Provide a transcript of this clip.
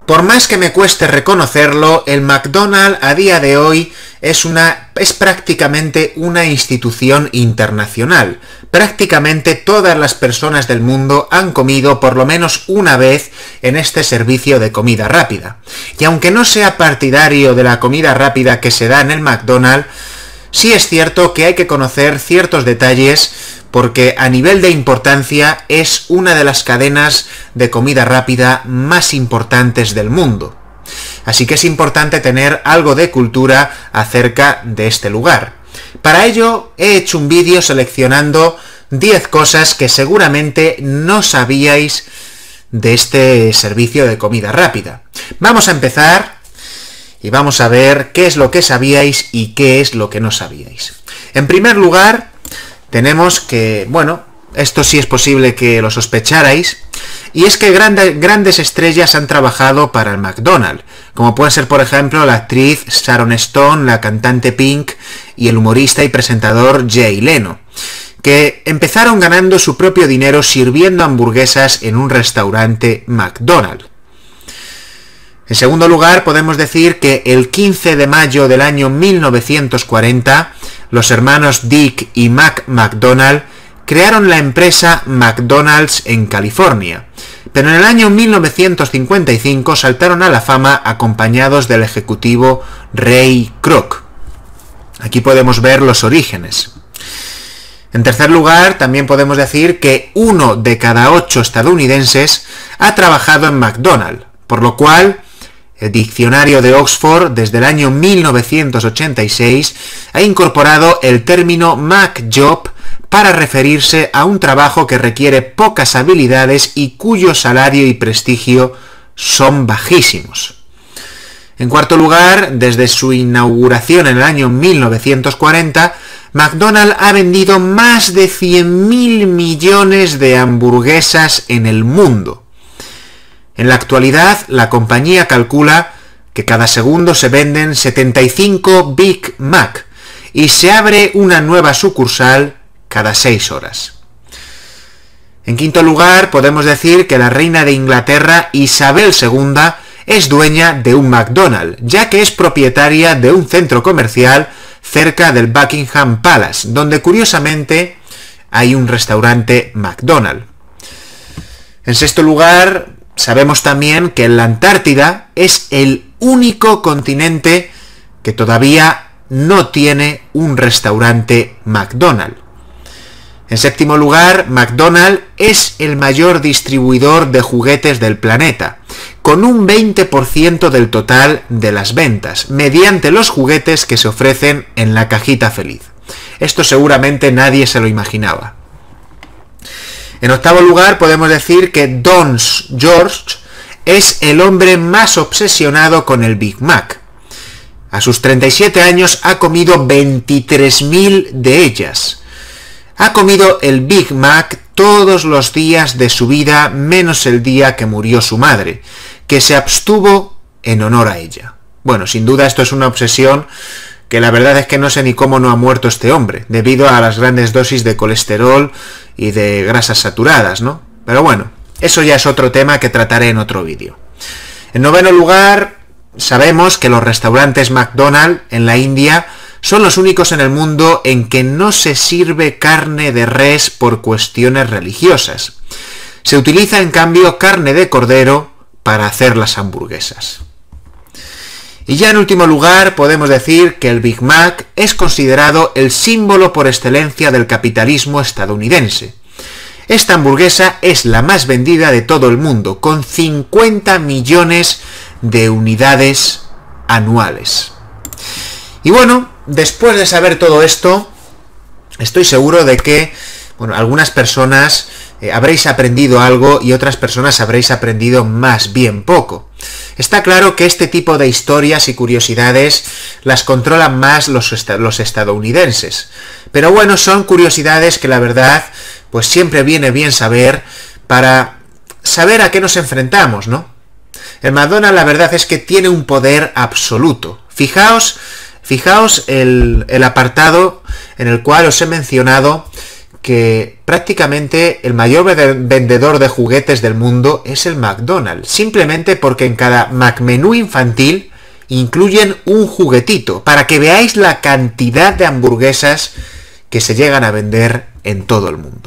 Por más que me cueste reconocerlo, el McDonald's a día de hoy es prácticamente una institución internacional. Prácticamente todas las personas del mundo han comido por lo menos una vez en este servicio de comida rápida. Y aunque no sea partidario de la comida rápida que se da en el McDonald's, sí es cierto que hay que conocer ciertos detalles porque a nivel de importancia es una de las cadenas de comida rápida más importantes del mundo. Así que es importante tener algo de cultura acerca de este lugar. Para ello he hecho un vídeo seleccionando 10 cosas que seguramente no sabíais de este servicio de comida rápida. Vamos a empezar y vamos a ver qué es lo que sabíais y qué es lo que no sabíais. En primer lugar, tenemos que, bueno, esto sí es posible que lo sospecharais, y es que grandes estrellas han trabajado para el McDonald's, como puede ser, por ejemplo, la actriz Sharon Stone, la cantante Pink y el humorista y presentador Jay Leno, que empezaron ganando su propio dinero sirviendo hamburguesas en un restaurante McDonald's. En segundo lugar, podemos decir que el 15 de mayo del año 1940, los hermanos Dick y Mac McDonald crearon la empresa McDonald's en California, pero en el año 1955 saltaron a la fama acompañados del ejecutivo Ray Kroc. Aquí podemos ver los orígenes. En tercer lugar, también podemos decir que 1 de cada 8 estadounidenses ha trabajado en McDonald's, por lo cual el diccionario de Oxford, desde el año 1986, ha incorporado el término McJob para referirse a un trabajo que requiere pocas habilidades y cuyo salario y prestigio son bajísimos. En cuarto lugar, desde su inauguración en el año 1940, McDonald's ha vendido más de 100.000 millones de hamburguesas en el mundo. En la actualidad, la compañía calcula que cada segundo se venden 75 Big Mac y se abre una nueva sucursal cada 6 horas. En quinto lugar, podemos decir que la reina de Inglaterra, Isabel II, es dueña de un McDonald's, ya que es propietaria de un centro comercial cerca del Buckingham Palace, donde curiosamente hay un restaurante McDonald's. En sexto lugar, sabemos también que la Antártida es el único continente que todavía no tiene un restaurante McDonald's. En séptimo lugar, McDonald's es el mayor distribuidor de juguetes del planeta, con un 20% del total de las ventas, mediante los juguetes que se ofrecen en la cajita feliz. Esto seguramente nadie se lo imaginaba. En octavo lugar, podemos decir que Don George es el hombre más obsesionado con el Big Mac. A sus 37 años ha comido 23.000 de ellas. Ha comido el Big Mac todos los días de su vida, menos el día que murió su madre, que se abstuvo en honor a ella. Bueno, sin duda esto es una obsesión que la verdad es que no sé ni cómo no ha muerto este hombre, debido a las grandes dosis de colesterol y de grasas saturadas, ¿no? Pero bueno, eso ya es otro tema que trataré en otro vídeo. En noveno lugar, sabemos que los restaurantes McDonald's en la India son los únicos en el mundo en que no se sirve carne de res por cuestiones religiosas. Se utiliza en cambio carne de cordero para hacer las hamburguesas. Y ya en último lugar podemos decir que el Big Mac es considerado el símbolo por excelencia del capitalismo estadounidense. Esta hamburguesa es la más vendida de todo el mundo, con 50 millones de unidades anuales. Y bueno, después de saber todo esto, estoy seguro de que, bueno, algunas personas habréis aprendido algo y otras personas habréis aprendido más bien poco. Está claro que este tipo de historias y curiosidades las controlan más los estadounidenses. Pero bueno, son curiosidades que la verdad, pues siempre viene bien saber para saber a qué nos enfrentamos, ¿no? El McDonald's la verdad es que tiene un poder absoluto. Fijaos el apartado en el cual os he mencionado que prácticamente el mayor vendedor de juguetes del mundo es el McDonald's, simplemente porque en cada McMenú infantil incluyen un juguetito, para que veáis la cantidad de hamburguesas que se llegan a vender en todo el mundo.